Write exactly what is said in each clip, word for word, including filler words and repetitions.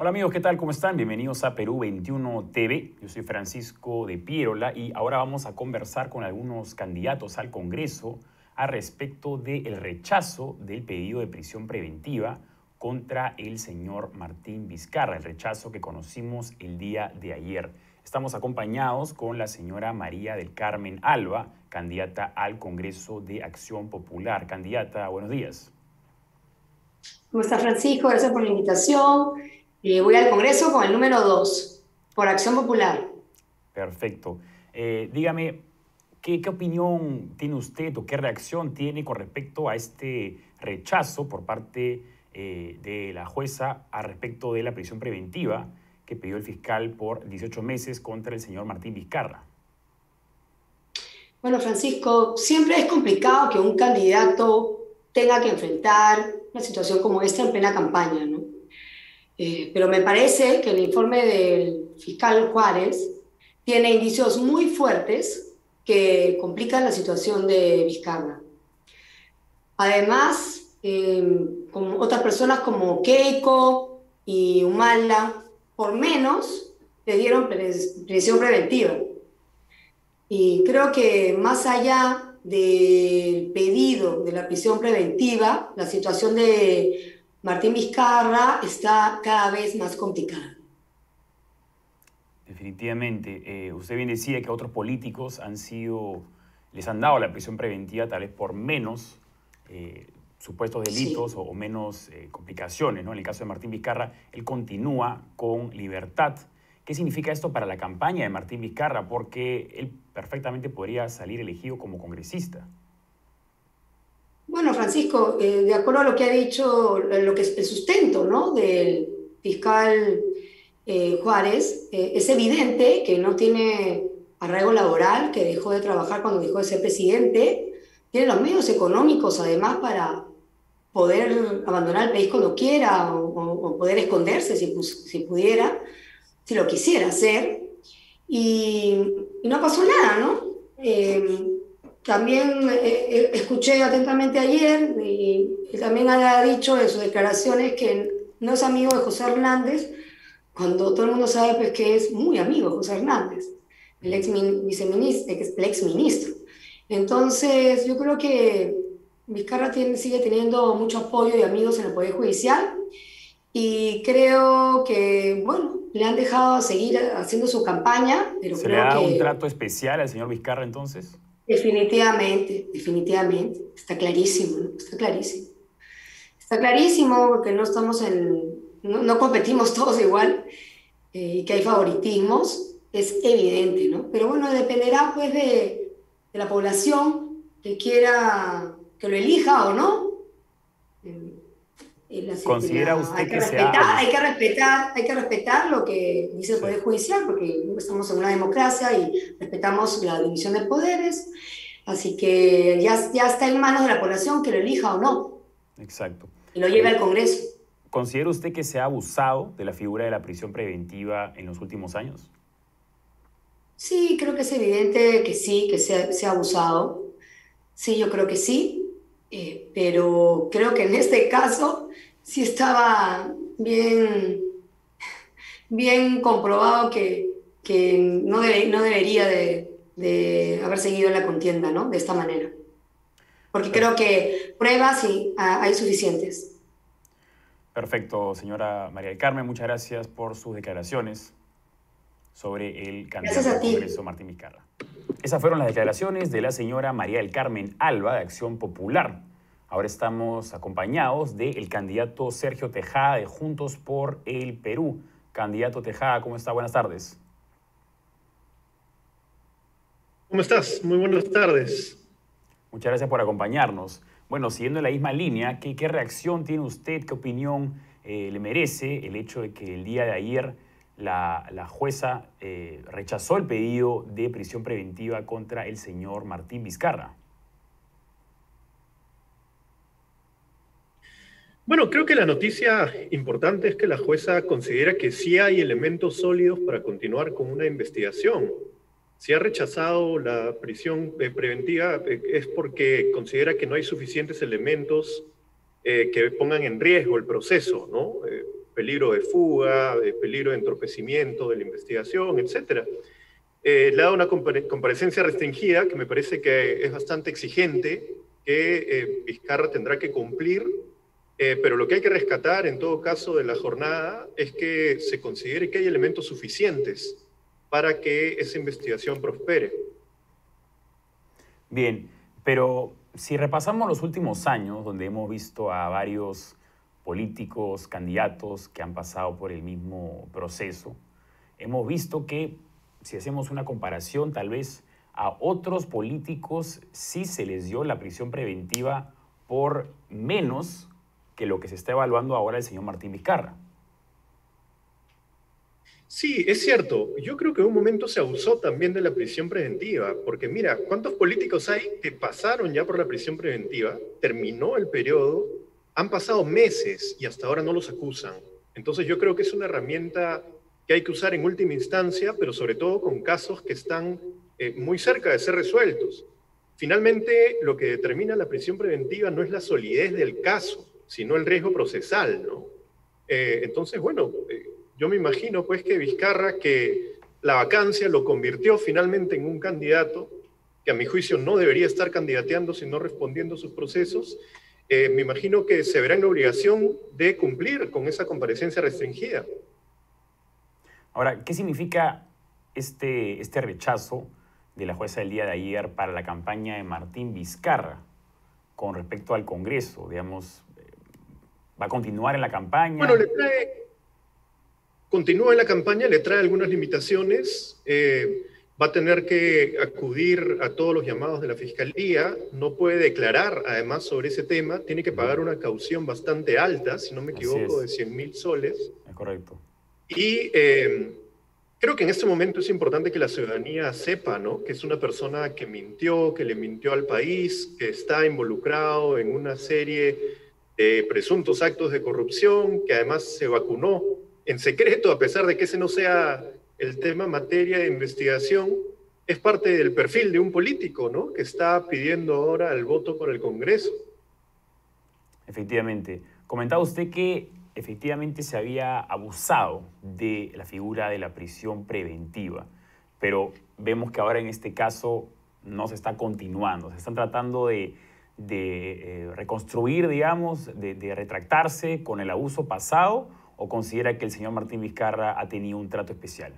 Hola amigos, ¿qué tal? ¿Cómo están? Bienvenidos a Perú veintiuno T V. Yo soy Francisco de Pierola y ahora vamos a conversar con algunos candidatos al Congreso al respecto del rechazo del pedido de prisión preventiva contra el señor Martín Vizcarra, el rechazo que conocimos el día de ayer. Estamos acompañados con la señora María del Carmen Alba, candidata al Congreso de Acción Popular. Candidata, buenos días. ¿Cómo está, Francisco? Gracias por la invitación. Eh, voy al Congreso con el número dos, por Acción Popular. Perfecto. Eh, dígame, ¿qué, ¿qué opinión tiene usted o qué reacción tiene con respecto a este rechazo por parte eh, de la jueza al respecto de la prisión preventiva que pidió el fiscal por dieciocho meses contra el señor Martín Vizcarra? Bueno, Francisco, siempre es complicado que un candidato tenga que enfrentar una situación como esta en plena campaña, ¿no? Eh, pero me parece que el informe del fiscal Juárez tiene indicios muy fuertes que complican la situación de Vizcarra. Además, eh, con otras personas como Keiko y Humala, por menos, le dieron prisión preventiva. Y creo que más allá del pedido de la prisión preventiva, la situación de Martín Vizcarra está cada vez más complicada. Definitivamente. Eh, usted bien decía que otros políticos han sido, les han dado la prisión preventiva tal vez por menos eh, supuestos delitos Sí. o, o menos eh, complicaciones, ¿no? En el caso de Martín Vizcarra, él continúa con libertad. ¿Qué significa esto para la campaña de Martín Vizcarra? Porque él perfectamente podría salir elegido como congresista. Bueno, Francisco, eh, de acuerdo a lo que ha dicho, lo que es el sustento, ¿no?, del fiscal eh, Juárez, eh, es evidente que no tiene arraigo laboral, que dejó de trabajar cuando dejó de ser presidente, tiene los medios económicos además para poder abandonar el país cuando quiera o, o poder esconderse si, si pudiera, si lo quisiera hacer, y, y no pasó nada, ¿no? Eh, también eh, escuché atentamente ayer y, y también ha dicho en sus declaraciones que no es amigo de José Hernández, cuando todo el mundo sabe pues, que es muy amigo de José Hernández, el ex, viceministro, el ex ministro. Entonces, yo creo que Vizcarra tiene, sigue teniendo mucho apoyo y amigos en el Poder Judicial y creo que, bueno, le han dejado seguir haciendo su campaña, pero ¿Se le creo da un que trato especial al señor Vizcarra entonces? definitivamente, definitivamente, está clarísimo, ¿no? Está clarísimo. Está clarísimo porque no estamos en, no, no competimos todos igual eh, y que hay favoritismos, es evidente, ¿no? Pero bueno, dependerá pues de, de la población que quiera que lo elija o no. Eh, La, ¿Considera la, hay usted que que se ha respetar, hay que abusado? respetar, hay que respetar lo que dice el Sí, Poder Judicial, porque estamos en una democracia y respetamos la división de poderes, así que ya, ya está en manos de la población que lo elija o no, exacto. y lo lleve Eh, al Congreso. ¿Considera usted que se ha abusado de la figura de la prisión preventiva en los últimos años? Sí, creo que es evidente que sí, que se ha, se ha abusado. Sí, yo creo que sí, eh, pero creo que en este caso sí estaba bien, bien comprobado que, que no, debe- no debería de, de haber seguido la contienda, ¿no? De esta manera. Porque creo que pruebas sí, ah, hay suficientes. Perfecto, señora María del Carmen, muchas gracias por sus declaraciones sobre el Gracias candidato a al ti. Congreso, Martín Vizcarra. Esas fueron las declaraciones de la señora María del Carmen Alba, de Acción Popular. Ahora estamos acompañados del candidato Sergio Tejada, de Juntos por el Perú. Candidato Tejada, ¿cómo está? Buenas tardes. ¿Cómo estás? Muy buenas tardes. Muchas gracias por acompañarnos. Bueno, siguiendo en la misma línea, ¿qué, qué reacción tiene usted, qué opinión eh, le merece el hecho de que el día de ayer la, la jueza eh, rechazó el pedido de prisión preventiva contra el señor Martín Vizcarra? Bueno, creo que la noticia importante es que la jueza considera que sí hay elementos sólidos para continuar con una investigación. Si ha rechazado la prisión eh, preventiva eh, es porque considera que no hay suficientes elementos eh, que pongan en riesgo el proceso, ¿no? Eh, peligro de fuga, de peligro de entorpecimiento de la investigación, etcétera. Eh, le ha dado una compare comparecencia restringida que me parece que es bastante exigente, que eh, Vizcarra tendrá que cumplir, eh, pero lo que hay que rescatar en todo caso de la jornada es que se considere que hay elementos suficientes para que esa investigación prospere. Bien, pero si repasamos los últimos años, donde hemos visto a varios políticos, candidatos que han pasado por el mismo proceso, hemos visto que, si hacemos una comparación, tal vez a otros políticos sí se les dio la prisión preventiva por menos que lo que se está evaluando ahora el señor Martín Vizcarra. Sí, es cierto. Yo creo que en un momento se abusó también de la prisión preventiva, porque mira, ¿cuántos políticos hay que pasaron ya por la prisión preventiva? Terminó el periodo, han pasado meses y hasta ahora no los acusan. Entonces yo creo que es una herramienta que hay que usar en última instancia, pero sobre todo con casos que están eh, muy cerca de ser resueltos. Finalmente, lo que determina la prisión preventiva no es la solidez del caso, sino el riesgo procesal, ¿no? Eh, entonces, bueno, eh, yo me imagino pues que Vizcarra, que la vacancia lo convirtió finalmente en un candidato que a mi juicio no debería estar candidateando, sino respondiendo a sus procesos, eh, me imagino que se verá en la obligación de cumplir con esa comparecencia restringida. Ahora, ¿qué significa este, este rechazo de la jueza del día de ayer para la campaña de Martín Vizcarra con respecto al Congreso? Digamos, ¿va a continuar en la campaña? Bueno, le trae, continúa en la campaña, le trae algunas limitaciones, eh, va a tener que acudir a todos los llamados de la Fiscalía, no puede declarar además sobre ese tema, tiene que pagar una caución bastante alta, si no me equivoco, de cien mil soles. Es correcto. Y eh, creo que en este momento es importante que la ciudadanía sepa, ¿no?, que es una persona que mintió, que le mintió al país, que está involucrado en una serie de presuntos actos de corrupción, que además se vacunó en secreto, a pesar de que ese no sea el tema materia de investigación. Es parte del perfil de un político, ¿no?, que está pidiendo ahora el voto por el Congreso. Efectivamente. Comentaba usted que efectivamente se había abusado de la figura de la prisión preventiva, pero vemos que ahora en este caso no se está continuando, se están tratando de, de eh, reconstruir, digamos, de, de retractarse con el abuso pasado, ¿o considera que el señor Martín Vizcarra ha tenido un trato especial?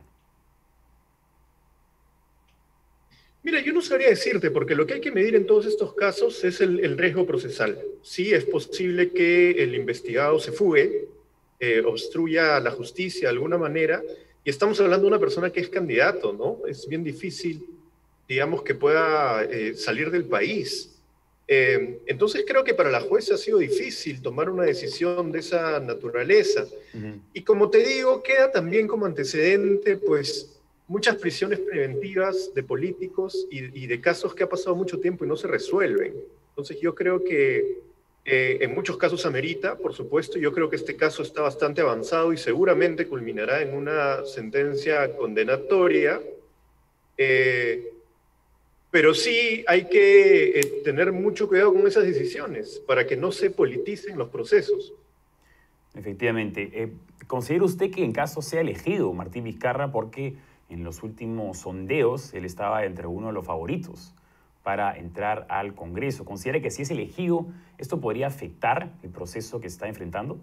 Mira, yo no sabría decirte, porque lo que hay que medir en todos estos casos es el, el riesgo procesal. Sí, es posible que el investigado se fugue, eh, obstruya la justicia de alguna manera, y estamos hablando de una persona que es candidato, ¿no? Es bien difícil, digamos, que pueda eh, salir del país. Eh, entonces creo que para la jueza ha sido difícil tomar una decisión de esa naturaleza. Uh-huh. Y como te digo, queda también como antecedente, pues, muchas prisiones preventivas de políticos y, y de casos que ha pasado mucho tiempo y no se resuelven. Entonces yo creo que eh, en muchos casos amerita, por supuesto. Yo creo que este caso está bastante avanzado y seguramente culminará en una sentencia condenatoria. Eh, pero sí hay que eh, tener mucho cuidado con esas decisiones para que no se politicen los procesos. Efectivamente. Eh, ¿Considera usted que en caso sea elegido Martín Vizcarra, porque en los últimos sondeos él estaba entre uno de los favoritos para entrar al Congreso? ¿Considera que si es elegido, esto podría afectar el proceso que está enfrentando?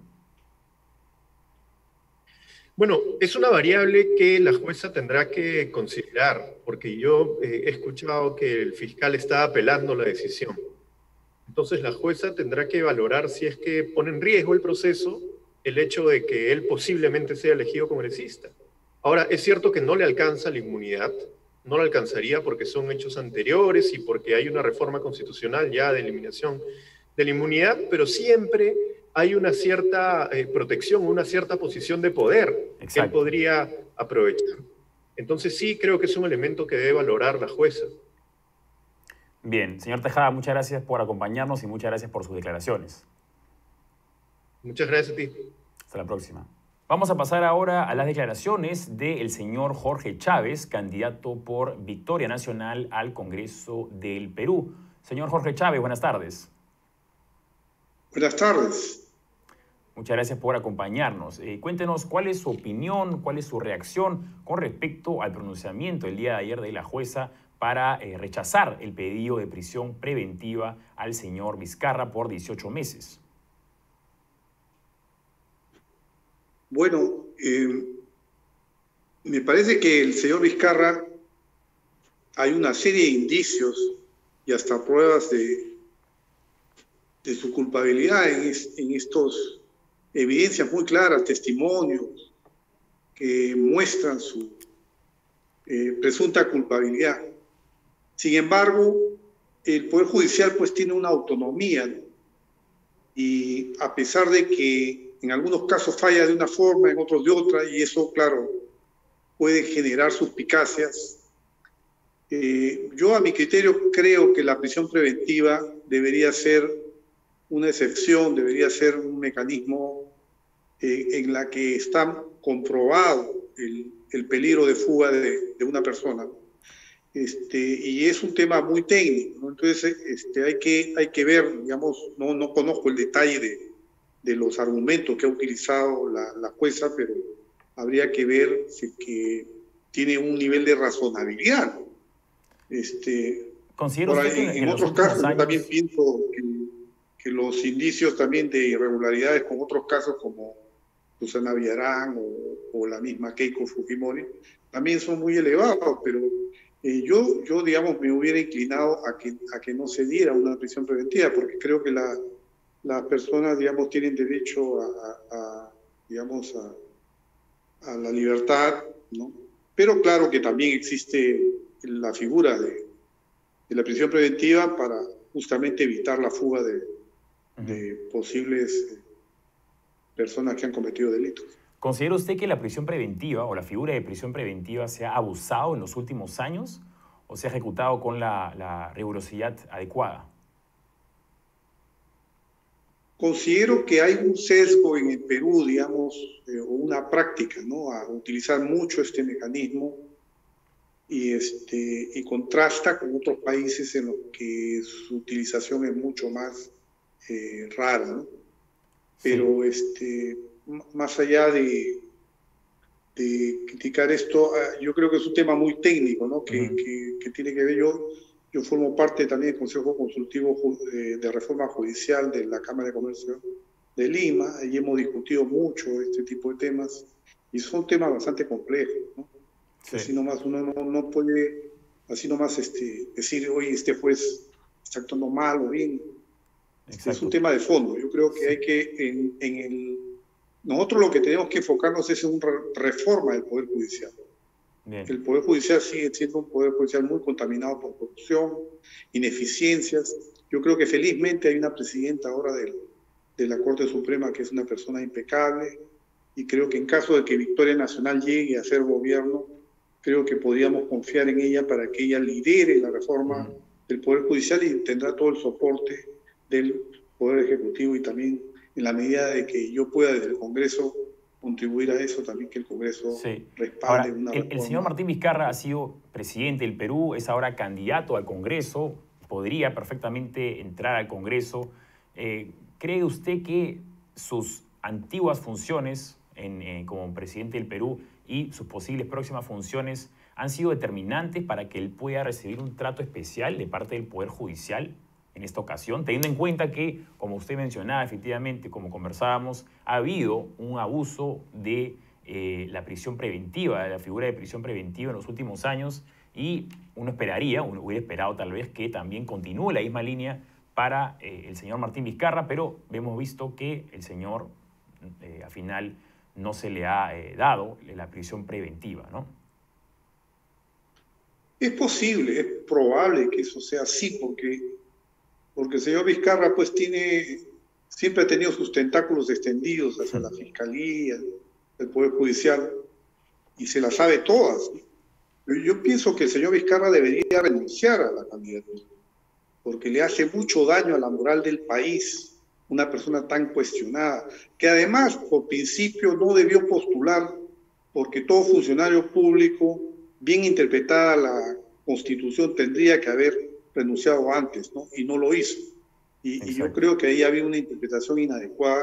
Bueno, es una variable que la jueza tendrá que considerar, porque yo eh, he escuchado que el fiscal está apelando la decisión. Entonces la jueza tendrá que valorar si es que pone en riesgo el proceso el hecho de que él posiblemente sea elegido congresista. Ahora, es cierto que no le alcanza la inmunidad, no le alcanzaría porque son hechos anteriores y porque hay una reforma constitucional ya de eliminación de la inmunidad, pero siempre hay una cierta eh, protección, una cierta posición de poder. Exacto. Que él podría aprovechar. Entonces sí creo que es un elemento que debe valorar la jueza. Bien, señor Tejada, muchas gracias por acompañarnos y muchas gracias por sus declaraciones. Muchas gracias a ti. Hasta la próxima. Vamos a pasar ahora a las declaraciones del señor Jorge Chávez, candidato por Victoria Nacional al Congreso del Perú. Señor Jorge Chávez, buenas tardes. Buenas tardes. Muchas gracias por acompañarnos. Eh, cuéntenos cuál es su opinión, cuál es su reacción con respecto al pronunciamiento el día de ayer de la jueza para eh, rechazar el pedido de prisión preventiva al señor Vizcarra por dieciocho meses. Bueno, eh, me parece que el señor Vizcarra, hay una serie de indicios y hasta pruebas de, de su culpabilidad en, es, en estos evidencias muy claras, testimonios que muestran su eh, presunta culpabilidad. Sin embargo, el Poder Judicial pues tiene una autonomía, ¿no? Y a pesar de que en algunos casos falla de una forma, en otros de otra, y eso, claro, puede generar suspicacias, eh, yo a mi criterio creo que la prisión preventiva debería ser una excepción, debería ser un mecanismo eh, en la que está comprobado el, el peligro de fuga de, de una persona. Este, y es un tema muy técnico, ¿no? Entonces este, hay, que, hay que ver, digamos, no, no conozco el detalle de, de los argumentos que ha utilizado la, la jueza, pero habría que ver si que tiene un nivel de razonabilidad, ¿no? Este, ¿Considera por usted ahí, que en, en otros los casos años... yo también pienso que, que los indicios también de irregularidades con otros casos como Susana Villarán o, o la misma Keiko Fujimori también son muy elevados, pero eh, yo, yo, digamos, me hubiera inclinado a que, a que no se diera una prisión preventiva, porque creo que la, las personas, digamos, tienen derecho a, a, a digamos, a, a la libertad, ¿no? Pero claro que también existe la figura de, de la prisión preventiva para justamente evitar la fuga de, uh-huh. de posibles personas que han cometido delitos. ¿Considera usted que la prisión preventiva o la figura de prisión preventiva se ha abusado en los últimos años o se ha ejecutado con la, la rigurosidad adecuada? Considero que hay un sesgo en el Perú, digamos, eh, o una práctica, ¿no?, a utilizar mucho este mecanismo y, este, y contrasta con otros países en los que su utilización es mucho más eh, rara, ¿no? Pero sí. este, más allá de, de criticar esto, yo creo que es un tema muy técnico, ¿no?, que, uh-huh. que, que tiene que ver. Yo, yo formo parte también del Consejo Consultivo de Reforma Judicial de la Cámara de Comercio de Lima, y hemos discutido mucho este tipo de temas, y son temas bastante complejos, ¿no? Sí. Así nomás uno no, no puede, así nomás este, decir, oye, este juez está actuando mal o bien. Este es un tema de fondo. Yo creo que sí. hay que, en, en el, nosotros lo que tenemos que enfocarnos es en una reforma del Poder Judicial. Bien. El Poder Judicial sigue siendo un Poder Judicial muy contaminado por corrupción, ineficiencias. Yo creo que felizmente hay una presidenta ahora del, de la Corte Suprema que es una persona impecable, y creo que en caso de que Victoria Nacional llegue a ser gobierno, creo que podríamos confiar en ella para que ella lidere la reforma uh-huh. del Poder Judicial, y tendrá todo el soporte del Poder Ejecutivo, y también en la medida de que yo pueda desde el Congreso contribuir a eso, también que el Congreso sí. respalde ahora, una el, reforma. El señor Martín Vizcarra ha sido presidente del Perú, es ahora candidato al Congreso, podría perfectamente entrar al Congreso. Eh, ¿Cree usted que sus antiguas funciones en, eh, como presidente del Perú y sus posibles próximas funciones han sido determinantes para que él pueda recibir un trato especial de parte del Poder Judicial en esta ocasión, teniendo en cuenta que, como usted mencionaba, efectivamente, como conversábamos, ha habido un abuso de eh, la prisión preventiva, de la figura de prisión preventiva en los últimos años, y uno esperaría, uno hubiera esperado tal vez que también continúe la misma línea para eh, el señor Martín Vizcarra, pero hemos visto que el señor, eh, al final, no se le ha eh, dado la prisión preventiva, ¿no? Es posible, es probable que eso sea así, porque, porque el señor Vizcarra pues tiene, siempre ha tenido sus tentáculos extendidos hacia la Fiscalía, el Poder Judicial, y se las sabe todas. Yo pienso que el señor Vizcarra debería renunciar a la candidatura, porque le hace mucho daño a la moral del país una persona tan cuestionada, que además por principio no debió postular, porque todo funcionario público, bien interpretada la Constitución, tendría que haber renunciado antes, ¿no? Y no lo hizo. Y, y yo creo que ahí había una interpretación inadecuada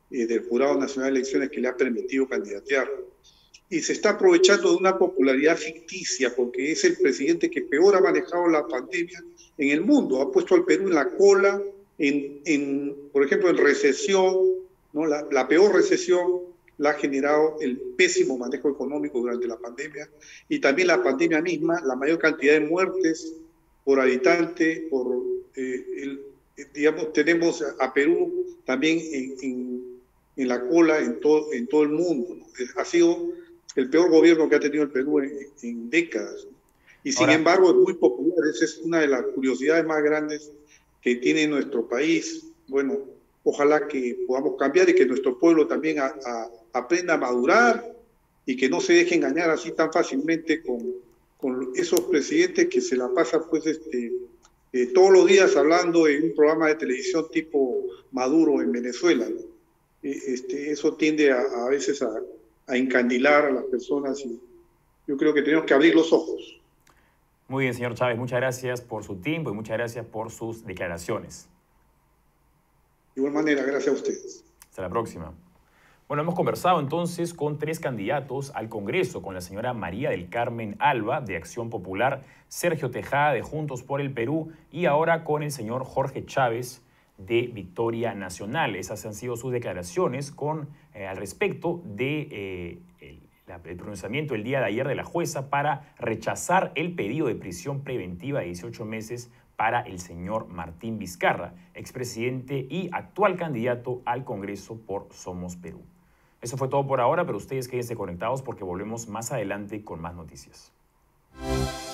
eh, del Jurado Nacional de Elecciones que le ha permitido candidatear. Y se está aprovechando de una popularidad ficticia porque es el presidente que peor ha manejado la pandemia en el mundo. Ha puesto al Perú en la cola, en, en, por ejemplo, en recesión, ¿no? La, la peor recesión la ha generado el pésimo manejo económico durante la pandemia y también la pandemia misma, la mayor cantidad de muertes por habitante, por, eh, el, digamos, tenemos a Perú también en, en, en la cola en todo, en todo el mundo, ¿no? Ha sido el peor gobierno que ha tenido el Perú en, en décadas, ¿no? Y sin Ahora, embargo es muy popular. Esa es una de las curiosidades más grandes que tiene nuestro país. Bueno, ojalá que podamos cambiar y que nuestro pueblo también a, a, aprenda a madurar y que no se deje engañar así tan fácilmente con, con esos presidentes que se la pasan pues este, eh, todos los días hablando en un programa de televisión tipo Maduro en Venezuela, ¿no? Eh, este, eso tiende a, a veces a, a encandilar a las personas y yo creo que tenemos que abrir los ojos. Muy bien, señor Chávez, muchas gracias por su tiempo y muchas gracias por sus declaraciones. De igual manera, gracias a ustedes. Hasta la próxima. Bueno, hemos conversado entonces con tres candidatos al Congreso, con la señora María del Carmen Alba, de Acción Popular, Sergio Tejada, de Juntos por el Perú, y ahora con el señor Jorge Chávez, de Victoria Nacional. Esas han sido sus declaraciones con, eh, al respecto de eh, el, la, el pronunciamiento el día de ayer de la jueza para rechazar el pedido de prisión preventiva de dieciocho meses para el señor Martín Vizcarra, expresidente y actual candidato al Congreso por Somos Perú. Eso fue todo por ahora, pero ustedes quédense conectados porque volvemos más adelante con más noticias.